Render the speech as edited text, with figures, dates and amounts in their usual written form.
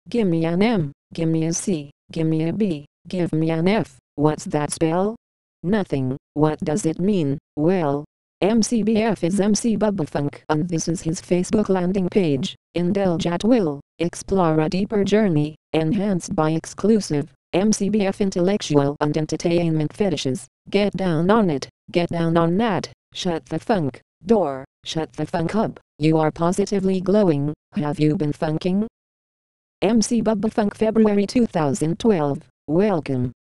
Gimme an M, gimme a C, gimme a B, give me an F. What's that spell? Nothing. What does it mean? Well, MCBF is MC Bubbafunk, and this is his Facebook landing page. Indulge at will, explore a deeper journey, enhanced by exclusive MCBF intellectual and entertainment fetishes. Get down on it, get down on that. Shut the funk door, shut the funk up. You are positively glowing. Have you been funking? MC Bubbafunk, February 2012. Welcome.